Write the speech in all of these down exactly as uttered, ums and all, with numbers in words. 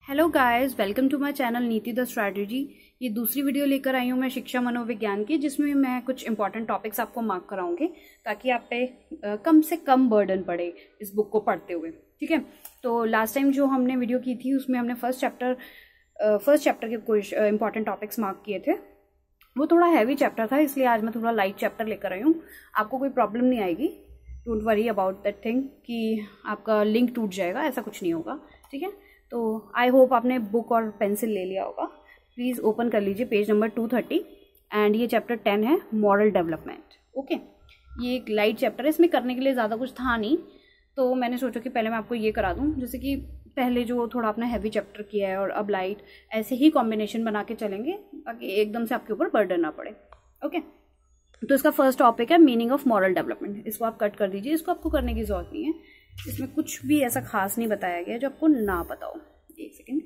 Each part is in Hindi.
Hello guys, welcome to my channel Niti the strategy. ये दूसरी वीडियो लेकर आई हूँ मैं शिक्षा मनोविज्ञान की, जिसमें मैं कुछ इंपॉर्टेंट टॉपिक्स आपको मार्क कराऊंगी ताकि आप पे आ, कम से कम बर्डन पड़े इस बुक को पढ़ते हुए। ठीक है, तो लास्ट टाइम जो हमने वीडियो की थी उसमें हमने फर्स्ट चैप्टर फर्स्ट चैप्टर के कुछ इंपॉर्टेंट टॉपिक्स मार्क किए थे। वो थोड़ा हैवी चैप्टर था, इसलिए आज मैं थोड़ा लाइट चैप्टर लेकर आई हूँ। आपको कोई प्रॉब्लम नहीं आएगी, don't worry about that thing कि आपका लिंक टूट जाएगा, ऐसा कुछ नहीं होगा। ठीक है, तो आई होप आपने बुक और पेंसिल ले लिया होगा। प्लीज़ ओपन कर लीजिए page number two thirty and ये चैप्टर टेन है, मॉरल डेवलपमेंट। ओके, ये एक लाइट चैप्टर है, इसमें करने के लिए ज़्यादा कुछ था नहीं, तो मैंने सोचा कि पहले मैं आपको ये करा दूँ। जैसे कि पहले जो थोड़ा आपने हैवी चैप्टर किया है और अब लाइट, ऐसे ही कॉम्बिनेशन बना के चलेंगे ताकि एकदम से आपके ऊपर बर्डन ना पड़े। ओके, तो इसका फर्स्ट टॉपिक है मीनिंग ऑफ मॉरल डेवलपमेंट। इसको आप कट कर दीजिए, इसको आपको करने की जरूरत नहीं है। इसमें कुछ भी ऐसा खास नहीं बताया गया जो आपको ना पता हो। एक सेकेंड,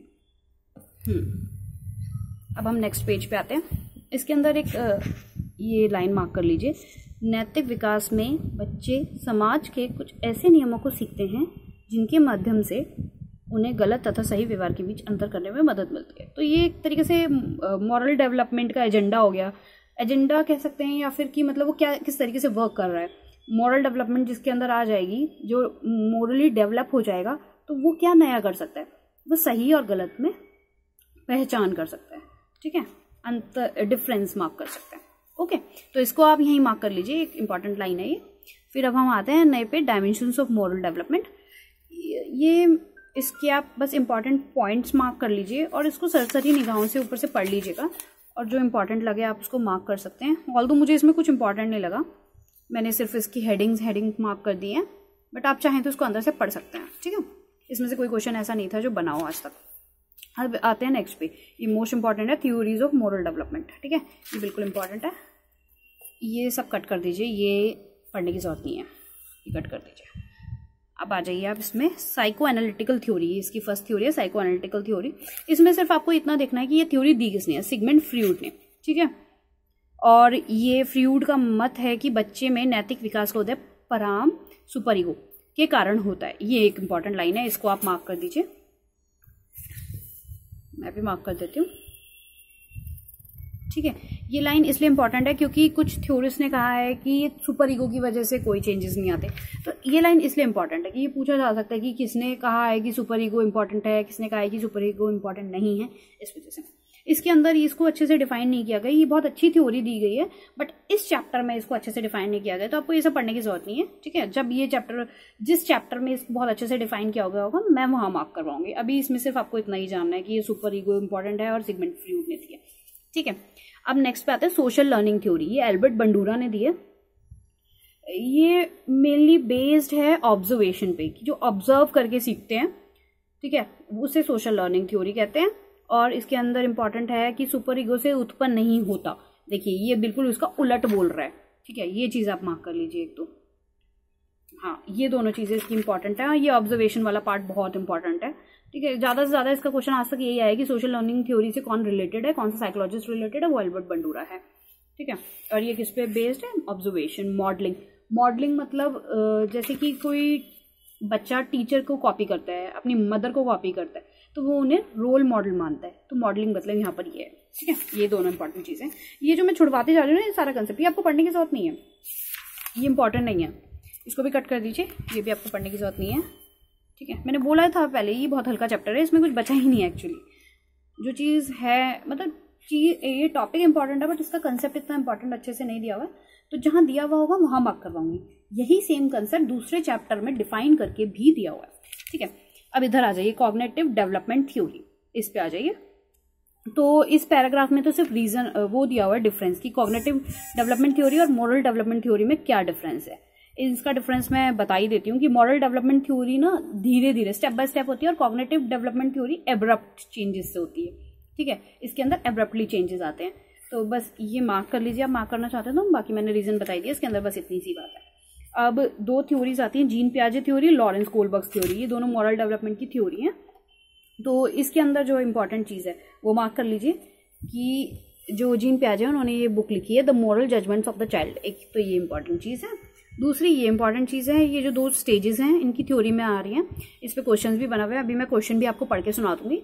हम्म अब हम नेक्स्ट पेज पे आते हैं। इसके अंदर एक ये लाइन मार्क कर लीजिए, नैतिक विकास में बच्चे समाज के कुछ ऐसे नियमों को सीखते हैं जिनके माध्यम से उन्हें गलत तथा सही व्यवहार के बीच अंतर करने में मदद मिलती है। तो ये एक तरीके से मॉरल डेवलपमेंट का एजेंडा हो गया, एजेंडा कह सकते हैं, या फिर कि मतलब वो क्या किस तरीके से वर्क कर रहा है। मॉरल डेवलपमेंट जिसके अंदर आ जाएगी, जो मोरली डेवलप हो जाएगा, तो वो क्या नया कर सकता है, वो सही और गलत में पहचान कर सकता है। ठीक है, अंतर डिफरेंस मार्क कर सकते हैं। ओके, तो इसको आप यहीं मार्क कर लीजिए, एक इंपॉर्टेंट लाइन है ये। फिर अब हम आते हैं नए पे, डायमेंशंस ऑफ मॉरल डेवलपमेंट। ये इसके आप बस इंपॉर्टेंट पॉइंट्स मार्क कर लीजिए और इसको सरसरी निगाहों से ऊपर से पढ़ लीजिएगा, और जो इंपॉर्टेंट लगे आप उसको मार्क कर सकते हैं। ऑल्दो मुझे इसमें कुछ इंपॉर्टेंट नहीं लगा, मैंने सिर्फ इसकी हेडिंग्स हेडिंग मार्क कर दी हैं, बट आप चाहें तो इसको अंदर से पढ़ सकते हैं। ठीक है, इसमें से कोई क्वेश्चन ऐसा नहीं था जो बना हो आज तक। अब आते हैं नेक्स्ट पे, ये मोस्ट इंपॉर्टेंट है, थ्योरीज ऑफ मॉरल डेवलपमेंट। ठीक है, ये बिल्कुल इंपॉर्टेंट है, ये सब कट कर दीजिए, ये पढ़ने की जरूरत नहीं है, ये कट कर दीजिए। अब आ जाइए आप इसमें, साइको एनालिटिकल थ्योरी, इसकी फर्स्ट थ्योरी है साइको एनालिटिकल थ्योरी। इसमें सिर्फ आपको इतना देखना है कि ये थ्योरी दी किसने है, सिगमंड फ्रॉइड ने। ठीक है, और ये फ्रॉइड का मत है कि बच्चे में नैतिक विकास का उदय पराम सुपर ईगो के कारण होता है। ये एक इंपॉर्टेंट लाइन है, इसको आप मार्क कर दीजिए, मैं भी मार्क कर देती हूँ। ठीक है, ये लाइन इसलिए इंपॉर्टेंट है क्योंकि कुछ थ्योरिस्ट ने कहा है कि ये सुपर ईगो की वजह से कोई चेंजेस नहीं आते। तो ये लाइन इसलिए इंपॉर्टेंट है कि ये पूछा जा सकता है कि किसने कहा है कि सुपर ईगो इंपॉर्टेंट है, किसने कहा है कि सुपर ईगो इंपॉर्टेंट नहीं है। इस वजह से इसके अंदर इसको अच्छे से डिफाइन नहीं किया गया। ये बहुत अच्छी थ्योरी दी गई है, बट इस चैप्टर में इसको अच्छे से डिफाइन नहीं किया गया, तो आपको ये सब पढ़ने की जरूरत नहीं है। ठीक है, जब ये चैप्टर, जिस चैप्टर में इसको बहुत अच्छे से डिफाइन किया गया होगा, मैं वहां मार्क करवाऊंगी। अभी इसमें सिर्फ आपको इतना ही जानना है कि ये सुपर ईगो इंपॉर्टेंट है और सिगमंड फ्रॉइड ने दी है। ठीक है, अब नेक्स्ट पे आते हैं सोशल लर्निंग थ्योरी। ये एल्बर्ट बंडूरा ने दी है। ये मेनली बेस्ड है ऑब्जर्वेशन पे, कि जो ऑब्जर्व करके सीखते हैं। ठीक है, उसे सोशल लर्निंग थ्योरी कहते हैं। और इसके अंदर इंपॉर्टेंट है कि सुपर ईगो से उत्पन्न नहीं होता। देखिए, ये बिल्कुल उसका उलट बोल रहा है। ठीक है, ये चीज आप मार्क कर लीजिए एक तो। हाँ, ये दोनों चीजें इसकी इंपॉर्टेंट है। ये ऑब्जर्वेशन वाला पार्ट बहुत इंपॉर्टेंट है। ठीक है, ज्यादा से ज्यादा इसका क्वेश्चन आज तक यही आया कि सोशल लर्निंग थ्योरी से कौन रिलेटेड है, कौन सा साइकोलॉजिस्ट रिलेटेड है, वो एल्बर्ट बंडूरा है। ठीक है, और ये किस पे बेस्ड है, ऑब्जर्वेशन। मॉडलिंग, मॉडलिंग मतलब जैसे कि कोई बच्चा टीचर को कॉपी करता है, अपनी मदर को कॉपी करता है, तो वो उन्हें रोल मॉडल मानता है। तो मॉडलिंग मतलब यहाँ पर ये है। ठीक है, ये दोनों इंपॉर्टेंट चीजें। ये जो मैं छुड़वाते जा रही हूँ ना, ये सारा कंसेप्ट, ये आपको पढ़ने की जरूरत नहीं है, ये इंपॉर्टेंट नहीं है। इसको भी कट कर दीजिए, ये भी आपको पढ़ने की जरूरत नहीं है। ठीक है, मैंने बोला था पहले, ये बहुत हल्का चैप्टर है, इसमें कुछ बचा ही नहीं है एक्चुअली। जो चीज़ है, मतलब चीज, ये टॉपिक इंपॉर्टेंट है, बट इसका कंसेप्ट इतना इंपॉर्टेंट अच्छे से नहीं दिया हुआ है, तो जहां दिया हुआ होगा वहां मार्क करवाऊंगी। यही सेम कंसेप्ट दूसरे चैप्टर में डिफाइन करके भी दिया हुआ है। ठीक है, अब इधर आ जाइए, कॉग्निटिव डेवलपमेंट थ्योरी, इस पे आ जाइए। तो इस पैराग्राफ में तो सिर्फ रीजन वो दिया हुआ है डिफरेंस, की कॉग्निटिव डेवलपमेंट थ्योरी और मॉरल डेवलपमेंट थ्योरी में क्या डिफरेंस है। इसका डिफरेंस मैं बता ही देती हूँ कि मॉरल डेवलपमेंट थ्योरी ना धीरे धीरे स्टेप बाय स्टेप होती है, और cognitive development theory abrupt changes से होती है। ठीक है, इसके अंदर एब्रप्टली चेंजेस आते हैं। तो बस ये मार्क कर लीजिए, आप मार्क करना चाहते हो तो, बाकी मैंने रीजन बताई दिया, इसके अंदर बस इतनी सी बात है। अब दो थ्योरीज आती हैं, जीन पियाजे थ्योरी, लॉरेंस कोलबर्ग थ्योरी। ये दोनों मॉरल डेवलपमेंट की थ्योरी हैं। तो इसके अंदर जो इंपॉर्टेंट चीज़ है वो मार्क कर लीजिए कि जो जीन पियाजे हैं उन्होंने ये बुक लिखी है, the moral judgments of the child. एक तो ये इंपॉर्टेंट चीज़ है। दूसरी ये इंपॉर्टेंट चीज़ है, ये जो दो स्टेजेस हैं इनकी थ्योरी में आ रही हैं, इस पे क्वेश्चंस भी बना हुए हैं। अभी मैं क्वेश्चन भी आपको पढ़ के सुना दूंगी।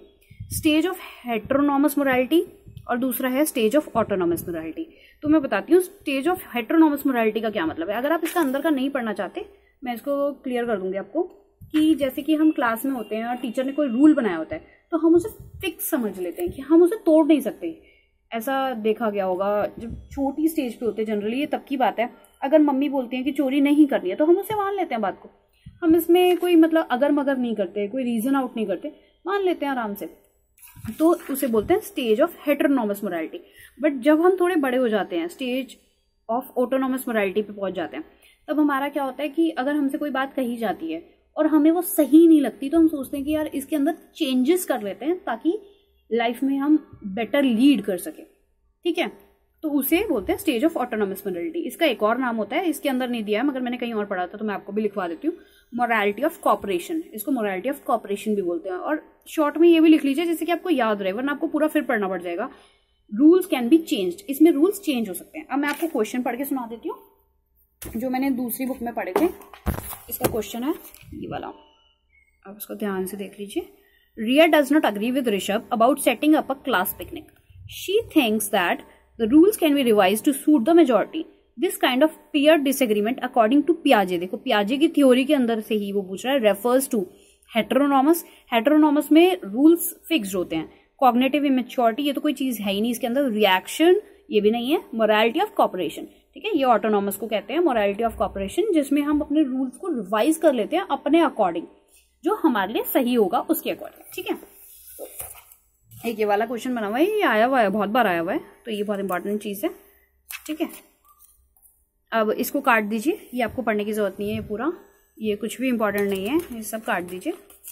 स्टेज ऑफ हेटेरोनॉमस मोरालिटी और दूसरा है स्टेज ऑफ ऑटोनॉमस मोरालिटी। तो मैं बताती हूँ स्टेज ऑफ हेटेरोनॉमस मोरालिटी का क्या मतलब है। अगर आप इसका अंदर का नहीं पढ़ना चाहते, मैं इसको क्लियर कर दूंगी आपको, कि जैसे कि हम क्लास में होते हैं और टीचर ने कोई रूल बनाया होता है, तो हम उसे फिक्स समझ लेते हैं कि हम उसे तोड़ नहीं सकते। ऐसा देखा गया होगा जब छोटी स्टेज पे होते हैं, जनरली ये तब की बात है, अगर मम्मी बोलती हैं कि चोरी नहीं करनी है तो हम उसे मान लेते हैं बात को, हम इसमें कोई मतलब अगर मगर नहीं करते, कोई रीजन आउट नहीं करते, मान लेते हैं आराम से। तो उसे बोलते हैं stage of heteronomous morality. But जब हम थोड़े बड़े हो जाते हैं, स्टेज ऑफ ऑटोनॉमस मोरालिटी पे पहुंच जाते हैं, तब हमारा क्या होता है कि अगर हमसे कोई बात कही जाती है और हमें वो सही नहीं लगती, तो हम सोचते हैं कि यार इसके अंदर चेंजेस कर लेते हैं ताकि लाइफ में हम बेटर लीड कर सके। ठीक है, तो उसे बोलते हैं स्टेज ऑफ ऑटोनॉमस मोरालिटी। इसका एक और नाम होता है, इसके अंदर नहीं दिया है मगर मैंने कहीं और पढ़ा था तो मैं आपको भी लिखवा देती हूँ, मोरालिटी ऑफ कॉपरेशन। इसको मोरालिटी ऑफ कॉपरेशन भी बोलते हैं। और शॉर्ट में ये भी लिख लीजिए जिससे कि आपको याद रहे, वरना आपको पूरा फिर पढ़ना पड़ जाएगा। रूल्स कैन बी चेंज्ड, इसमें रूल्स चेंज हो सकते हैं। अब मैं आपको क्वेश्चन पढ़ के सुना देती हूँ जो मैंने दूसरी बुक में पढ़े थे। इसका क्वेश्चन है ये वाला, आप इसको ध्यान से देख लीजिए। Riya does not agree with Rishabh about setting up a class picnic. She thinks that the rules can be revised to suit the majority. This kind of peer disagreement according to पियाजे, देखो पियाजे की थ्योरी के अंदर से ही वो पूछ रहा है, रेफर्स टू हेटेरोनॉमस। हेटेरोनॉमस में रूल्स फिक्स्ड होते हैं। कॉग्निटिव इमेच्योरिटी, ये तो कोई चीज है ही नहीं इसके अंदर। रिएक्शन, ये भी नहीं है। मोरालिटी ऑफ कॉपरेशन, ठीक है, ये ऑटोनॉमस को कहते हैं मोरालिटी ऑफ कॉपरेशन, जिसमें हम अपने रूल्स को रिवाइज कर लेते हैं अपने अकॉर्डिंग, जो हमारे लिए सही होगा उसके अकॉर्डिंग। ठीक है, एक ये वाला क्वेश्चन बना हुआ है, ये आया हुआ है, बहुत बार आया हुआ है, तो ये बहुत इंपॉर्टेंट चीज है। ठीक है, अब इसको काट दीजिए, ये आपको पढ़ने की जरूरत नहीं है, ये पूरा, ये कुछ भी इंपॉर्टेंट नहीं है, ये सब काट दीजिए।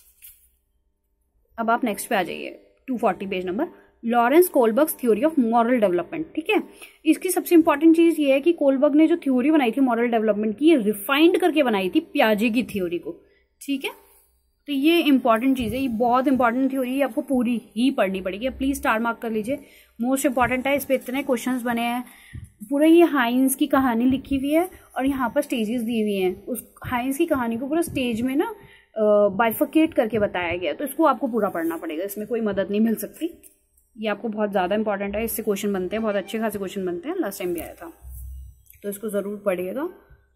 अब आप नेक्स्ट पे आ जाइए, two forty page number, Lawrence Kohlberg's theory of moral development. ठीक है, इसकी सबसे इंपॉर्टेंट चीज ये है कि कोलबर्ग ने जो थ्योरी बनाई थी मॉरल डेवलपमेंट की, ये रिफाइंड करके बनाई थी पियाजे की थ्योरी को। ठीक है, तो ये इंपॉर्टेंट चीज है, ये बहुत इंपॉर्टेंट थ्योरी है, आपको पूरी ही पढ़नी पड़ेगी। प्लीज स्टार मार्क कर लीजिए, मोस्ट इंपॉर्टेंट है, इस पे इतने क्वेश्चंस बने हैं। पूरा ये हाइंस की कहानी लिखी हुई है और यहाँ पर स्टेजेस दी हुई हैं। उस हाइंस की कहानी को पूरा स्टेज में ना बाइफिकेट करके बताया गया, तो इसको आपको पूरा पढ़ना पड़ेगा, इसमें कोई मदद नहीं मिल सकती। ये आपको बहुत ज्यादा इंपॉर्टेंट है, इससे क्वेश्चन बनते हैं, बहुत अच्छे खासे क्वेश्चन बनते हैं, लास्ट टाइम भी आया था, तो इसको जरूर पढ़िएगा।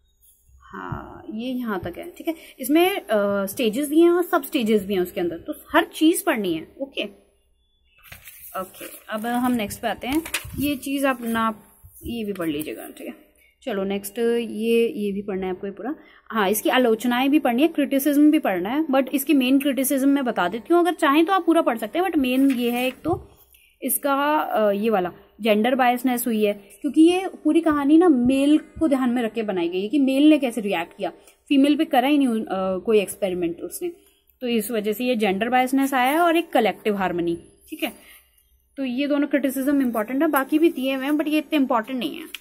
हाँ, ये यहाँ तक है। ठीक है, इसमें स्टेजेस दिए हैं और सब स्टेजेस भी हैं उसके अंदर, तो हर चीज पढ़नी है। ओके ओके, अब हम नेक्स्ट पे आते हैं। ये चीज आप ना ये भी पढ़ लीजिएगा। ठीक है, चलो नेक्स्ट, ये ये भी पढ़ना है आपको ये पूरा। हाँ, इसकी आलोचनाएं भी पढ़नी है, क्रिटिसिज्म भी पढ़ना है, बट इसकी मेन क्रिटिसिज्म मैं बता देती हूँ, अगर चाहें तो आप पूरा पढ़ सकते हैं, बट मेन ये है, एक तो इसका ये वाला जेंडर बायसनेस हुई है, क्योंकि ये पूरी कहानी ना मेल को ध्यान में रख के बनाई गई है कि मेल ने कैसे रिएक्ट किया, फीमेल पे करा ही नहीं आ, कोई एक्सपेरिमेंट उसने, तो इस वजह से ये जेंडर बायसनेस आया है, और एक कलेक्टिव हार्मनी। ठीक है, तो ये दोनों क्रिटिसिज्म इंपॉर्टेंट है, बाकी भी दिए हुए हैं बट ये इतने इंपॉर्टेंट नहीं है।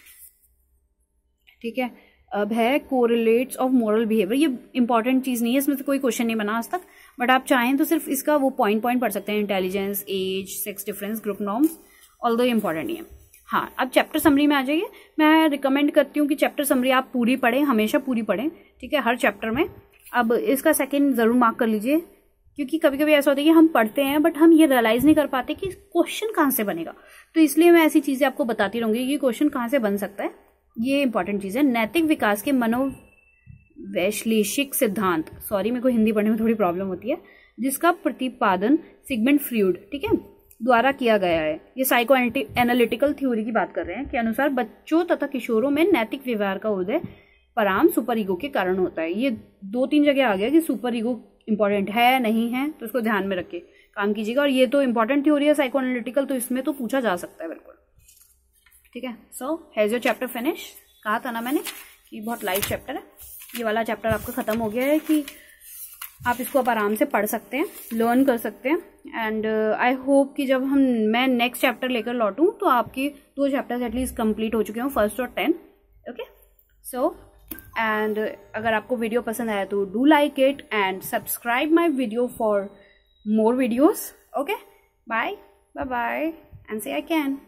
ठीक है, अब है कोरिलेट्स ऑफ मोरल बिहेवियर। ये इंपॉर्टेंट चीज नहीं है, इसमें से कोई क्वेश्चन नहीं बना आज तक, बट आप चाहें तो सिर्फ इसका वो पॉइंट पॉइंट पढ़ सकते हैं, intelligence, age, sex difference, group norms, although important नहीं है। हाँ, अब चैप्टर समरी में आ जाइए। मैं रिकमेंड करती हूँ कि चैप्टर समरी आप पूरी पढ़ें, हमेशा पूरी पढ़ें। ठीक है, हर चैप्टर में। अब इसका सेकंड जरूर मार्क कर लीजिए, क्योंकि कभी कभी ऐसा होता है कि हम पढ़ते हैं बट हम ये रियलाइज नहीं कर पाते कि क्वेश्चन कहाँ से बनेगा, तो इसलिए मैं ऐसी चीजें आपको बताती रहूंगी कि क्वेश्चन कहाँ से बन सकता है। ये इंपॉर्टेंट चीज है। नैतिक विकास के मनोवैश्लेषिक सिद्धांत, सॉरी मेरे को हिंदी पढ़ने में थोड़ी प्रॉब्लम होती है, जिसका प्रतिपादन सिगमंड फ्रॉइड, ठीक है, द्वारा किया गया है। ये साइको एनालिटिकल थ्योरी की बात कर रहे हैं, के अनुसार बच्चों तथा किशोरों में नैतिक व्यवहार का उदय पराम सुपर ईगो के कारण होता है। ये दो तीन जगह आ गया कि सुपर ईगो इंपॉर्टेंट है नहीं है, तो इसको ध्यान में रख के काम कीजिएगा। और ये तो इंपॉर्टेंट थ्योरी है साइको एनालिटिकल, तो इसमें तो पूछा जा सकता है बिल्कुल। ठीक है, so has your chapter finish. कहा था ना मैंने कि बहुत लाइट चैप्टर है। ये वाला चैप्टर आपका खत्म हो गया है कि आप इसको आप आराम से पढ़ सकते हैं, लर्न कर सकते हैं। एंड आई होप कि जब हम मैं नेक्स्ट चैप्टर लेकर लौटूं तो आपके दो चैप्टर्स एटलीस्ट कंप्लीट हो चुके हों, फर्स्ट और टेन। ओके, सो एंड अगर आपको वीडियो पसंद आया तो do like it and subscribe my video for more videos. Okay, bye bye bye and say I can.